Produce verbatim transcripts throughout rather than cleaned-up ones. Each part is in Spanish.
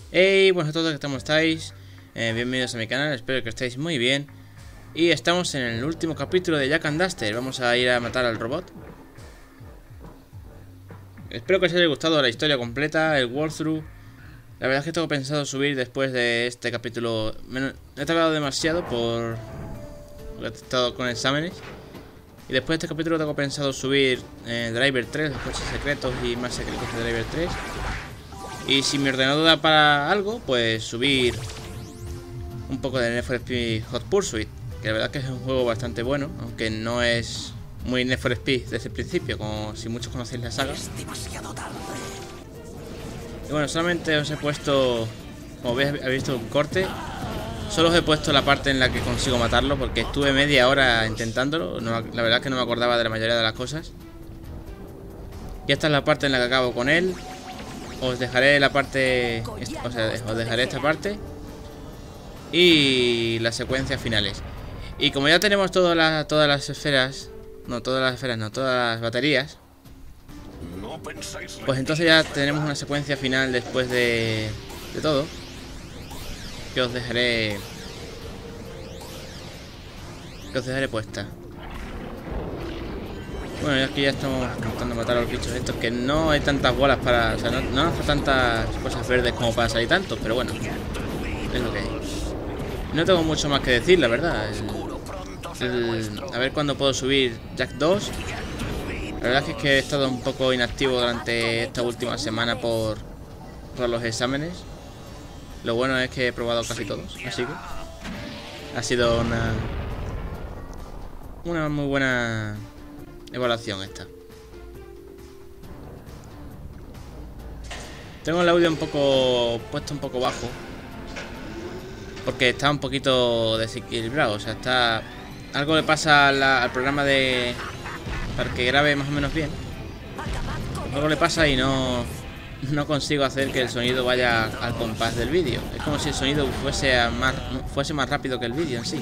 Hey, buenas a todos, ¿cómo estáis? Eh, bienvenidos a mi canal, espero que estéis muy bien. Y estamos en el último capítulo de Jak and Daxter. Vamos a ir a matar al robot. Espero que os haya gustado la historia completa, el walkthrough. La verdad es que tengo pensado subir después de este capítulo. Me he tardado demasiado por... porque he estado con exámenes. Y después de este capítulo tengo pensado subir eh, Driver tres, los coches secretos y más secretos de Driver tres. Y si mi ordenador da para algo, pues subir un poco de Need for Speed Hot Pursuit, que la verdad es que es un juego bastante bueno, aunque no es muy Need for Speed desde el principio, como si muchos conocéis la saga. Y bueno, solamente os he puesto, como veis, habéis visto un corte, solo os he puesto la parte en la que consigo matarlo, porque estuve media hora intentándolo, no, la verdad es que no me acordaba de la mayoría de las cosas. Y esta es la parte en la que acabo con él. Os dejaré la parte, o sea, os dejaré esta parte y las secuencias finales. Y como ya tenemos todas las, todas las esferas, no todas las esferas, no todas las baterías, pues entonces ya tenemos una secuencia final después de, de todo, que os dejaré, que os dejaré puesta. Bueno, y aquí ya estamos intentando matar a los bichos estos, que no hay tantas bolas para... O sea, no, no hace tantas cosas verdes como para salir tantos, pero bueno, es lo que hay. No tengo mucho más que decir, la verdad. El, el, a ver cuándo puedo subir Jak dos. La verdad es que he estado un poco inactivo durante esta última semana por, por los exámenes. Lo bueno es que he probado casi todos, así que ha sido una, una muy buena... evaluación esta. Tengo el audio un poco puesto un poco bajo porque está un poquito desequilibrado, o sea, está algo le pasa a la, al programa de para que grabe más o menos bien. Algo le pasa y no no consigo hacer que el sonido vaya al compás del vídeo. Es como si el sonido fuese a más fuese más rápido que el vídeo en sí.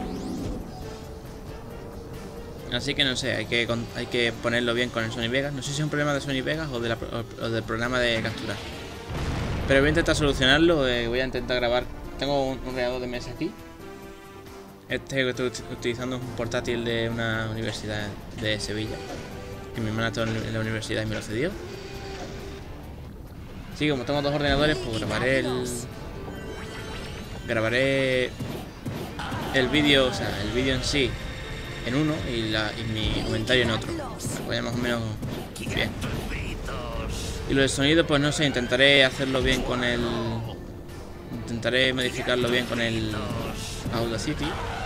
Así que no sé, hay que, hay que ponerlo bien con el Sony Vegas. No sé si es un problema de Sony Vegas o, de la, o del programa de capturar. Pero voy a intentar solucionarlo. Eh, voy a intentar grabar. Tengo un, un ordenador de mesa aquí. Este que estoy utilizando es un portátil de una universidad de Sevilla, que mi hermana está en la universidad y me lo cedió. Sí, como tengo dos ordenadores, pues grabaré el... Grabaré el vídeo, o sea, el vídeo en sí en uno y, la, y mi comentario en otro. Vaya más o menos bien. Y lo del sonido, pues no sé, intentaré hacerlo bien con el... Intentaré modificarlo bien con el Audacity.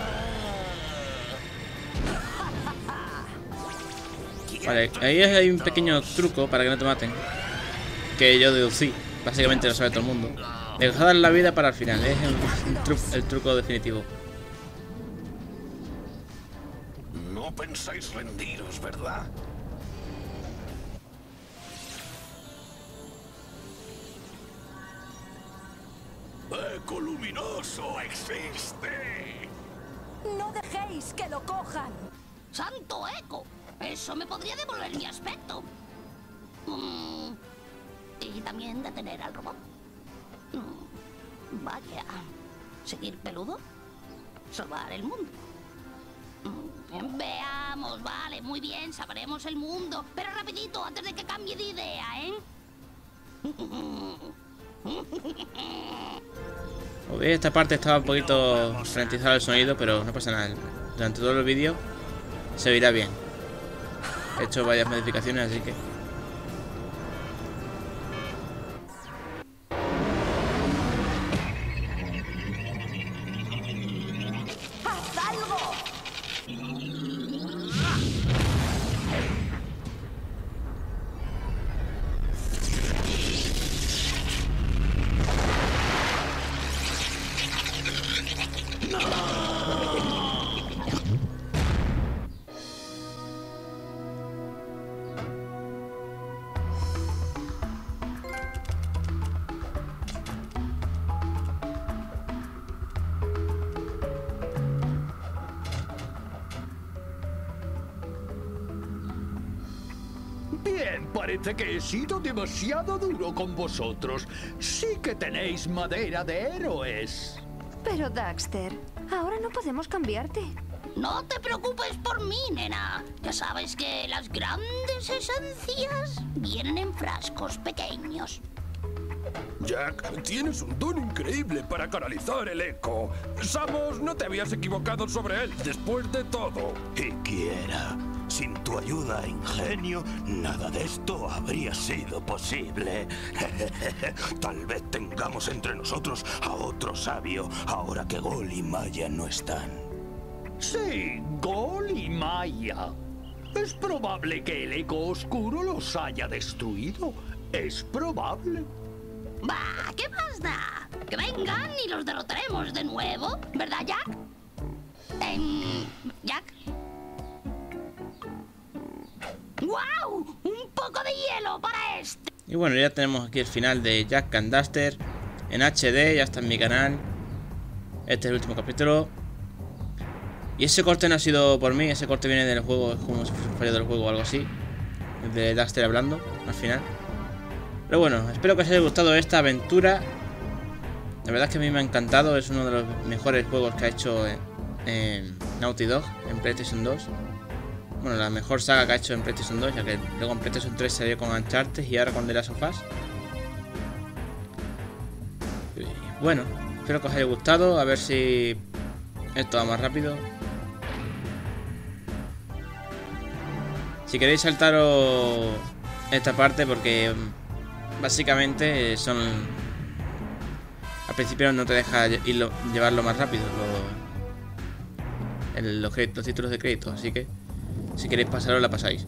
Vale, ahí hay un pequeño truco para que no te maten, que yo deducí, básicamente lo sabe todo el mundo. Dejad la vida para el final, es el, el, tru el truco definitivo. No pensáis rendiros, ¿verdad? ¡Eco luminoso existe! ¡No dejéis que lo cojan! ¡Santo eco! Eso me podría devolver mi aspecto. Mm. Y también detener al robot. Mm. Vaya. ¿Seguir peludo? Salvar el mundo. Mm. Veamos, vale, muy bien, sabremos el mundo. Pero rapidito, antes de que cambie de idea, ¿eh? Como veis, esta parte estaba un poquito ralentizado el sonido, pero no pasa nada. Durante todo el vídeo se oirá bien. He hecho varias modificaciones, así que... ¡Haz algo! Parece que he sido demasiado duro con vosotros. Sí que tenéis madera de héroes. Pero Daxter, ahora no podemos cambiarte. No te preocupes por mí, nena. Ya sabes que las grandes esencias vienen en frascos pequeños. Jack, tienes un don increíble para canalizar el eco. Samus, no te habías equivocado sobre él después de todo. Y quiera. Sin tu ayuda e ingenio, nada de esto habría sido posible. Tal vez tengamos entre nosotros a otro sabio, ahora que Gol y Maya no están. Sí, Gol y Maya. Es probable que el eco oscuro los haya destruido. Es probable. Bah, ¿qué más da? Que vengan y los derrotaremos de nuevo, ¿verdad, Jack? Em, Jack. ¡Guau! Un poco de hielo para este. Y bueno, ya tenemos aquí el final de Jak and Daxter en H D, ya está en mi canal. Este es el último capítulo. Y ese corte no ha sido por mí, ese corte viene del juego, es como si fuese un fallo del juego o algo así. De Daxter hablando, al final. Pero bueno, espero que os haya gustado esta aventura. La verdad es que a mí me ha encantado, es uno de los mejores juegos que ha hecho en, en Naughty Dog, en PlayStation dos. Bueno, la mejor saga que ha hecho en PlayStation dos, ya que luego en PlayStation tres salió con Uncharted y ahora con The Last of Us. Bueno, espero que os haya gustado, a ver si esto va más rápido. Si queréis saltaros esta parte porque básicamente son... Al principio no te deja irlo, llevarlo más rápido lo, el, los, créditos, los títulos de crédito, así que si queréis pasarlo la pasáis.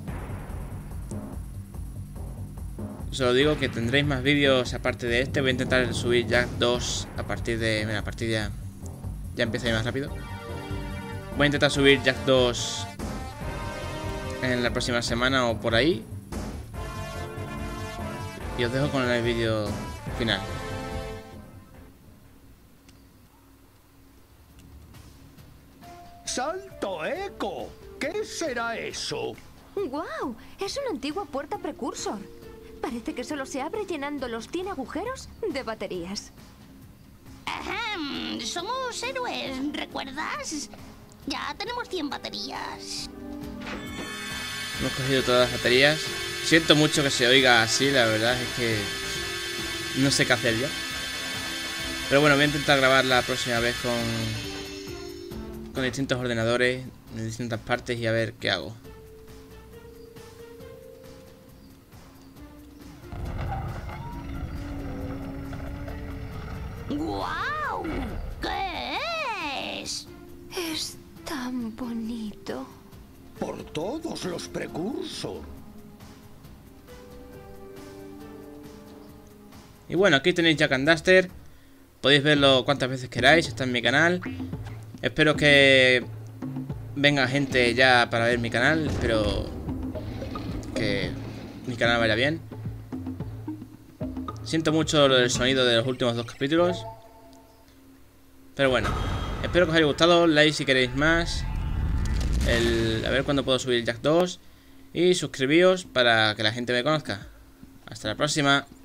Solo digo que tendréis más vídeos aparte de este. Voy a intentar subir Jak dos a partir de... Mira, a partir de... Ya, ya empieza a ir más rápido. Voy a intentar subir Jak dos en la próxima semana o por ahí. Y os dejo con el vídeo final. ¡Salto eco! ¿Qué será eso? ¡Guau! Es una antigua puerta precursor. Parece que solo se abre llenando los cien agujeros de baterías. Ahem, somos héroes, ¿recuerdas? Ya tenemos cien baterías. Hemos cogido todas las baterías. Siento mucho que se oiga así, la verdad es que no sé qué hacer ya. Pero bueno, voy a intentar grabar la próxima vez con, con distintos ordenadores en distintas partes y a ver qué hago. ¡Guau! ¿Qué es? Es tan bonito. Por todos los precursor. Y bueno, aquí tenéis Jak and Daxter. Podéis verlo cuantas veces queráis, está en mi canal. Espero que venga gente ya para ver mi canal. Espero que mi canal vaya bien. Siento mucho el sonido de los últimos dos capítulos. Pero bueno, espero que os haya gustado. Like si queréis más. El, a ver cuándo puedo subir Jak dos. Y suscribíos para que la gente me conozca. Hasta la próxima.